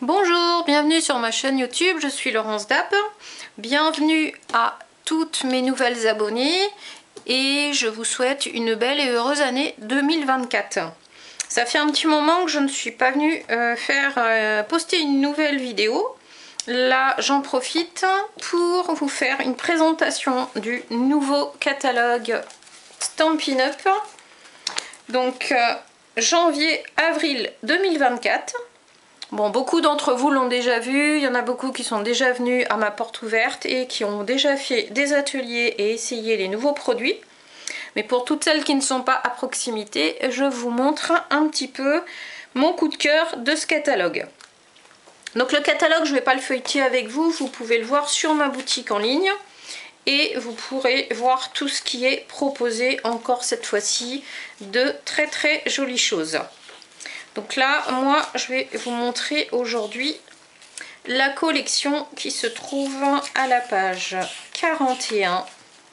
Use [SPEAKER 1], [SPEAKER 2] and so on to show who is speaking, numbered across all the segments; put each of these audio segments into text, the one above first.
[SPEAKER 1] Bonjour, bienvenue sur ma chaîne YouTube, je suis Laurence Dapp. Bienvenue à toutes mes nouvelles abonnées et je vous souhaite une belle et heureuse année 2024. Ça fait un petit moment que je ne suis pas venue poster une nouvelle vidéo. Là, j'en profite pour vous faire une présentation du nouveau catalogue Stampin' Up. Donc, janvier-avril 2024. Bon, beaucoup d'entre vous l'ont déjà vu, il y en a beaucoup qui sont déjà venus à ma porte ouverte et qui ont déjà fait des ateliers et essayé les nouveaux produits. Mais pour toutes celles qui ne sont pas à proximité, je vous montre un petit peu mon coup de cœur de ce catalogue. Donc le catalogue, je ne vais pas le feuilleter avec vous, vous pouvez le voir sur ma boutique en ligne. Et vous pourrez voir tout ce qui est proposé encore cette fois-ci, de très très jolies choses. Donc là, moi, je vais vous montrer aujourd'hui la collection qui se trouve à la page 41.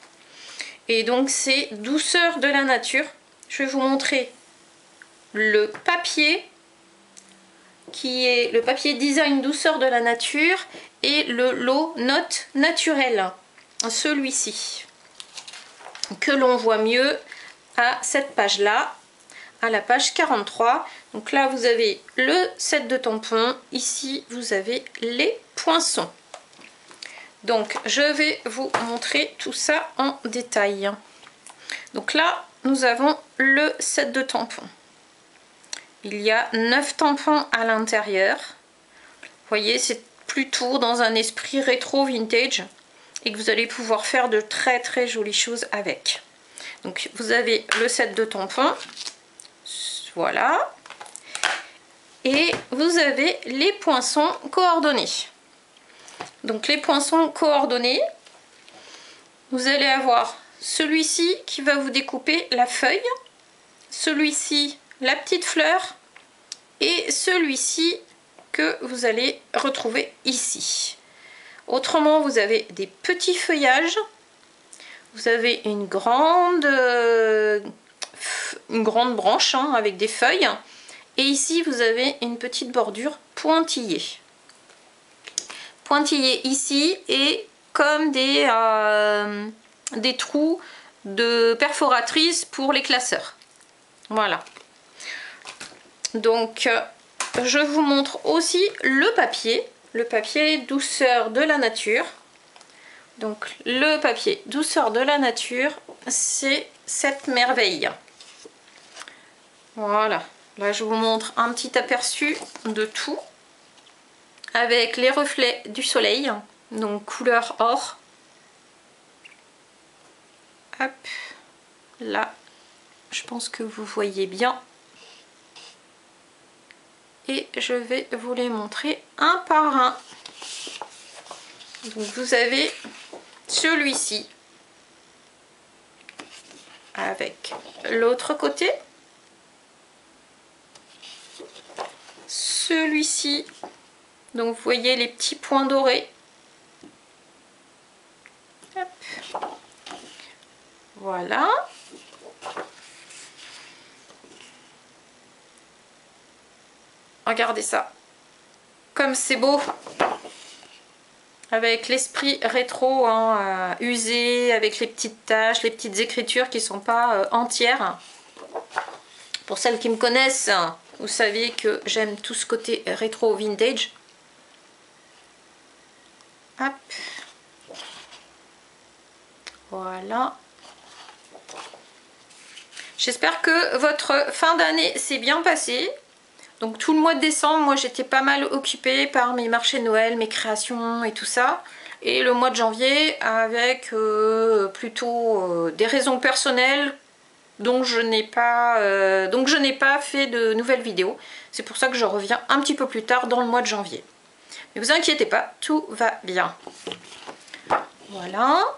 [SPEAKER 1] Et donc, c'est Douceur de la nature. Je vais vous montrer le papier, qui est le papier design Douceur de la nature, et le lot note naturelle, celui-ci, que l'on voit mieux à cette page-là, à la page 43. Donc là vous avez le set de tampons, ici vous avez les poinçons. Donc je vais vous montrer tout ça en détail. Donc là nous avons le set de tampons. Il y a 9 tampons à l'intérieur. Vous voyez, c'est plutôt dans un esprit rétro vintage et que vous allez pouvoir faire de très très jolies choses avec. Donc vous avez le set de tampons. Voilà. Et vous avez les poinçons coordonnés. Donc les poinçons coordonnés, vous allez avoir celui-ci qui va vous découper la feuille, celui-ci la petite fleur et celui-ci que vous allez retrouver ici. Autrement, vous avez des petits feuillages, vous avez une grande branche avec des feuilles. Et ici, vous avez une petite bordure pointillée. Pointillée ici et comme des trous de perforatrice pour les classeurs. Voilà. Donc, je vous montre aussi le papier Douceur de la nature. Donc, le papier Douceur de la nature, c'est cette merveille. Voilà. Là, je vous montre un petit aperçu de tout avec les reflets du soleil, donc couleur or. Hop, là, je pense que vous voyez bien. Et je vais vous les montrer un par un. Donc, vous avez celui-ci avec l'autre côté. Celui-ci, donc vous voyez les petits points dorés. Hop. Voilà. Regardez ça. Comme c'est beau. Avec l'esprit rétro usé, avec les petites taches, les petites écritures qui ne sont pas entières. Pour celles qui me connaissent, vous savez que j'aime tout ce côté rétro vintage. Hop. Voilà. J'espère que votre fin d'année s'est bien passée. Donc tout le mois de décembre, moi j'étais pas mal occupée par mes marchés de Noël, mes créations et tout ça. Et le mois de janvier avec plutôt des raisons personnelles. Donc je n'ai pas fait de nouvelles vidéos. C'est pour ça que je reviens un petit peu plus tard dans le mois de janvier. Mais vous inquiétez pas, tout va bien. Voilà.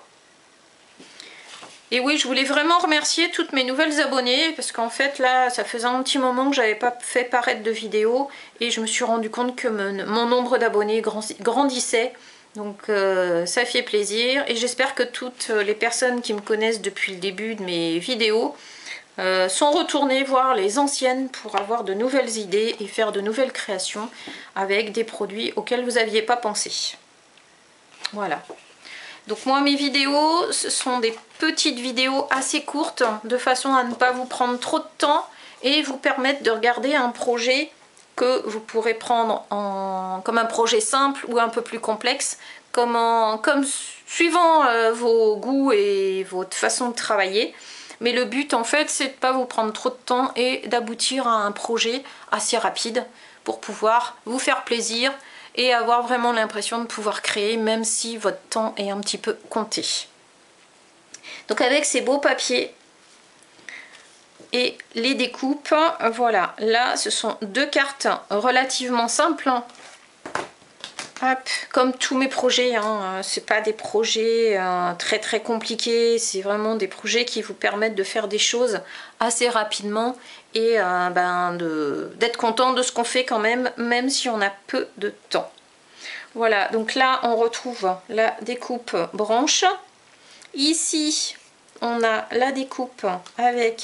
[SPEAKER 1] Et oui, je voulais vraiment remercier toutes mes nouvelles abonnées parce qu'en fait là, ça faisait un petit moment que j'avais pas fait paraître de vidéos et je me suis rendu compte que mon nombre d'abonnés grandissait. Donc ça fait plaisir et j'espère que toutes les personnes qui me connaissent depuis le début de mes vidéos sont retournées voir les anciennes pour avoir de nouvelles idées et faire de nouvelles créations avec des produits auxquels vous n'aviez pas pensé. Voilà. Donc moi mes vidéos, ce sont des petites vidéos assez courtes de façon à ne pas vous prendre trop de temps et vous permettre de regarder un projet que vous pourrez prendre comme un projet simple ou un peu plus complexe, comme suivant vos goûts et votre façon de travailler. Mais le but en fait c'est de ne pas vous prendre trop de temps et d'aboutir à un projet assez rapide pour pouvoir vous faire plaisir et avoir vraiment l'impression de pouvoir créer même si votre temps est un petit peu compté. Donc avec ces beaux papiers et les découpes, voilà, là ce sont deux cartes relativement simples. Hop, comme tous mes projets, hein, c'est pas des projets très compliqués, c'est vraiment des projets qui vous permettent de faire des choses assez rapidement et d'être content de ce qu'on fait quand même si on a peu de temps. Voilà, donc là on retrouve la découpe branche. Ici on a la découpe avec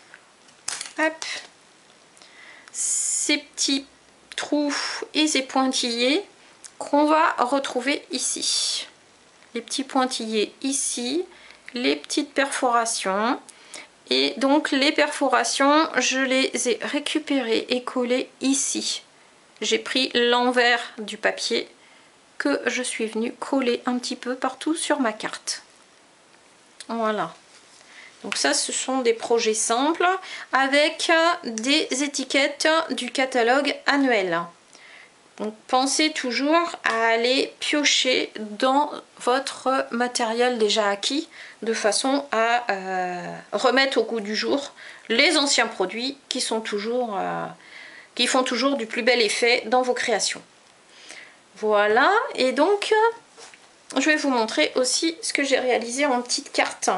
[SPEAKER 1] ces petits trous et ces pointillés qu'on va retrouver ici. Les petits pointillés ici, les petites perforations. Et donc les perforations, je les ai récupérées et collées ici. J'ai pris l'envers du papier que je suis venue coller un petit peu partout sur ma carte. Voilà. Donc ça, ce sont des projets simples avec des étiquettes du catalogue annuel. Donc pensez toujours à aller piocher dans votre matériel déjà acquis de façon à remettre au goût du jour les anciens produits qui font toujours du plus bel effet dans vos créations. Voilà, et donc je vais vous montrer aussi ce que j'ai réalisé en petites cartes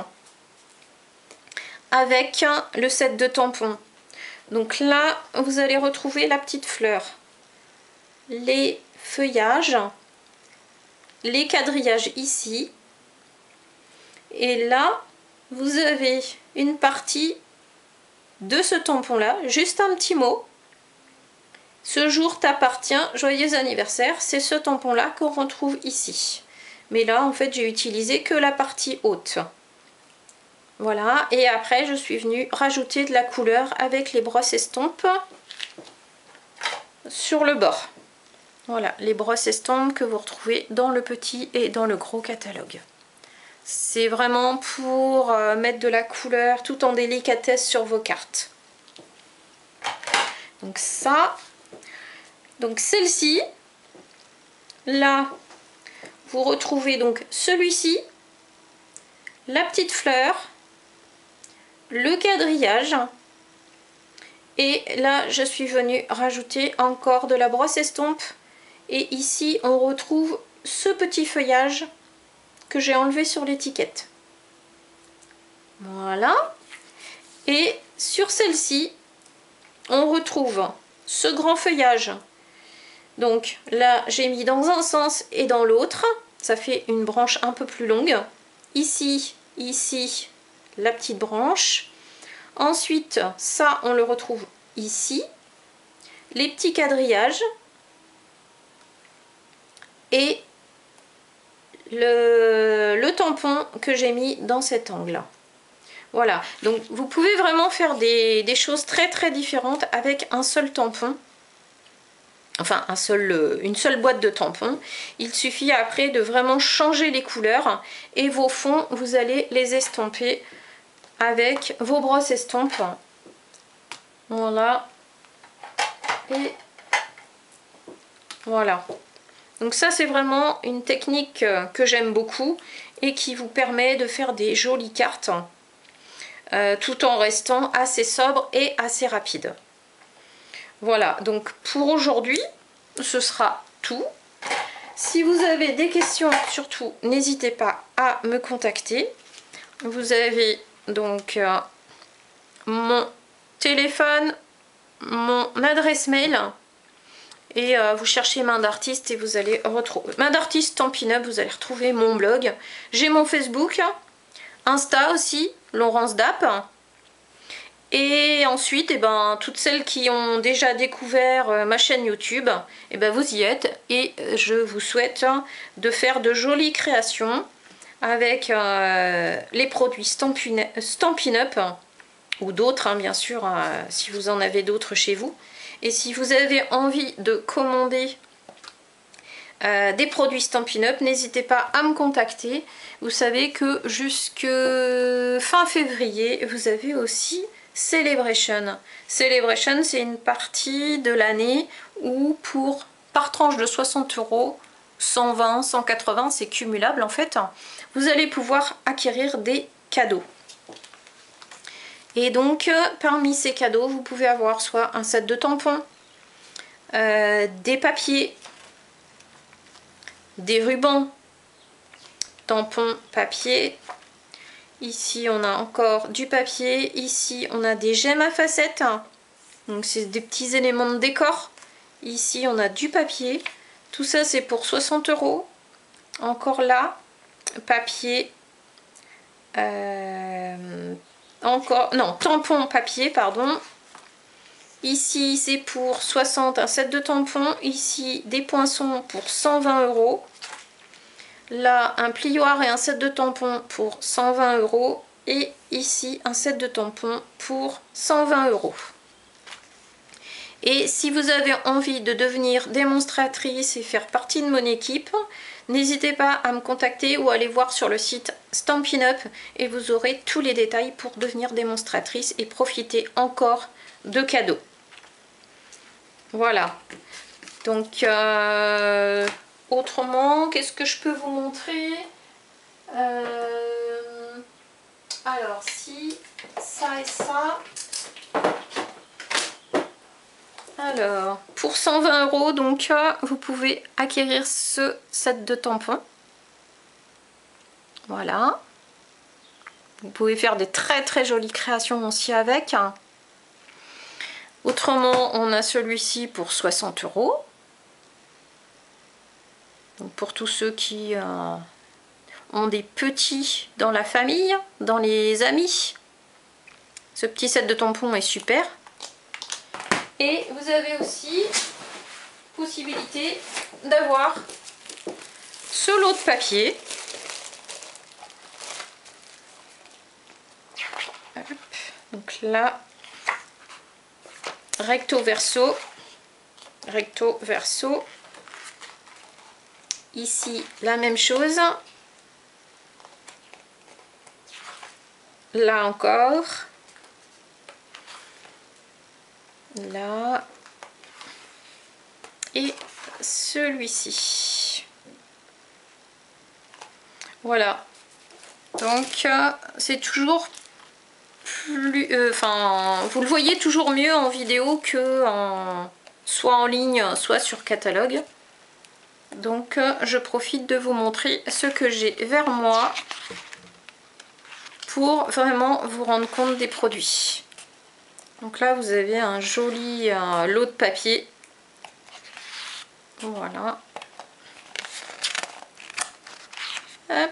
[SPEAKER 1] avec le set de tampons. Donc là, vous allez retrouver la petite fleur, les feuillages, les quadrillages ici, et là vous avez une partie de ce tampon là, juste un petit mot: ce jour t'appartient, joyeux anniversaire. C'est ce tampon là qu'on retrouve ici, mais là en fait j'ai utilisé que la partie haute. Voilà, et après je suis venue rajouter de la couleur avec les brosses estampes sur le bord. Voilà, les brosses estampes que vous retrouvez dans le petit et dans le gros catalogue. C'est vraiment pour mettre de la couleur tout en délicatesse sur vos cartes. Donc ça, donc celle-ci, là, vous retrouvez donc celui-ci, la petite fleur, le quadrillage, et là je suis venue rajouter encore de la brosse estompe. Et ici, on retrouve ce petit feuillage que j'ai enlevé sur l'étiquette. Voilà. Et sur celle-ci, on retrouve ce grand feuillage. Donc là, j'ai mis dans un sens et dans l'autre. Ça fait une branche un peu plus longue. Ici, la petite branche. Ensuite, ça, on le retrouve ici. Les petits quadrillages. Et le tampon que j'ai mis dans cet angle. Voilà, donc vous pouvez vraiment faire des choses très différentes avec un seul tampon. Enfin, une seule boîte de tampons. Il suffit après de vraiment changer les couleurs. Et vos fonds, vous allez les estomper avec vos brosses estampes. Voilà. Et voilà. Donc ça, c'est vraiment une technique que j'aime beaucoup et qui vous permet de faire des jolies cartes tout en restant assez sobre et assez rapide. Voilà, donc pour aujourd'hui, ce sera tout. Si vous avez des questions, surtout, n'hésitez pas à me contacter. Vous avez donc mon téléphone, mon adresse mail. Et vous cherchez main d'artiste et vous allez retrouver main d'artiste Stampin' Up, vous allez retrouver mon blog. J'ai mon Facebook, Insta aussi, Laurence Dapp. Et ensuite, toutes celles qui ont déjà découvert ma chaîne YouTube, vous y êtes. Et je vous souhaite de faire de jolies créations avec les produits Stampin' Up, ou d'autres, bien sûr, si vous en avez d'autres chez vous. Et si vous avez envie de commander des produits Stampin' Up, n'hésitez pas à me contacter. Vous savez que jusque fin février, vous avez aussi Celebration. Celebration, c'est une partie de l'année où par tranche de 60 €, 120, 180, c'est cumulable en fait, vous allez pouvoir acquérir des cadeaux. Et donc, parmi ces cadeaux, vous pouvez avoir soit un set de tampons, des papiers, des rubans, tampons, papier. Ici, on a encore du papier. Ici, on a des gemmes à facettes. Donc, c'est des petits éléments de décor. Ici, on a du papier. Tout ça, c'est pour 60 €. Encore là, papier. Tampon, papier, pardon. Ici, c'est pour 60, un set de tampons. Ici, des poinçons pour 120 €. Là, un plioir et un set de tampons pour 120 €. Et ici, un set de tampons pour 120 €. Et si vous avez envie de devenir démonstratrice et faire partie de mon équipe, n'hésitez pas à me contacter ou à aller voir sur le site Stampin' Up et vous aurez tous les détails pour devenir démonstratrice et profiter encore de cadeaux. Voilà. Donc, autrement, qu'est-ce que je peux vous montrer? Alors, si, ça et ça. Alors, pour 120 €, donc, vous pouvez acquérir ce set de tampons. Voilà. Vous pouvez faire des très très jolies créations aussi avec. Autrement, on a celui-ci pour 60 €. Donc pour tous ceux qui ont des petits dans la famille, dans les amis, ce petit set de tampons est super. Et vous avez aussi possibilité d'avoir ce lot de papier. Hop. Donc là, recto verso, recto verso. Ici, la même chose. Là encore. Là. Et celui-ci. Voilà. Donc, c'est toujours plus... vous le voyez toujours mieux en vidéo que soit en ligne, soit sur catalogue. Donc, je profite de vous montrer ce que j'ai vers moi pour vraiment vous rendre compte des produits. Donc là, vous avez un joli lot de papier. Voilà. Hop.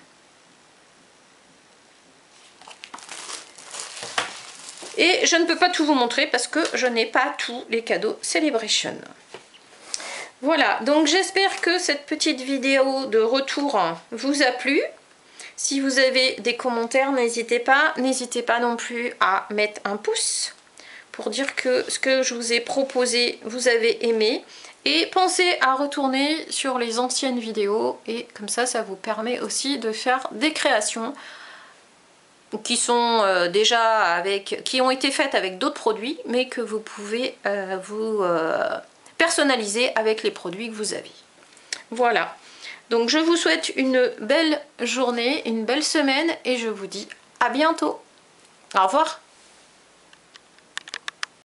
[SPEAKER 1] Et je ne peux pas tout vous montrer parce que je n'ai pas tous les cadeaux Celebration. Voilà, donc j'espère que cette petite vidéo de retour vous a plu. Si vous avez des commentaires, n'hésitez pas non plus à mettre un pouce pour dire que ce que je vous ai proposé, vous avez aimé. Et pensez à retourner sur les anciennes vidéos et comme ça, ça vous permet aussi de faire des créations qui sont qui ont été faites avec d'autres produits, mais que vous pouvez vous personnaliser avec les produits que vous avez. Voilà. Donc je vous souhaite une belle journée, une belle semaine et je vous dis à bientôt. Au revoir.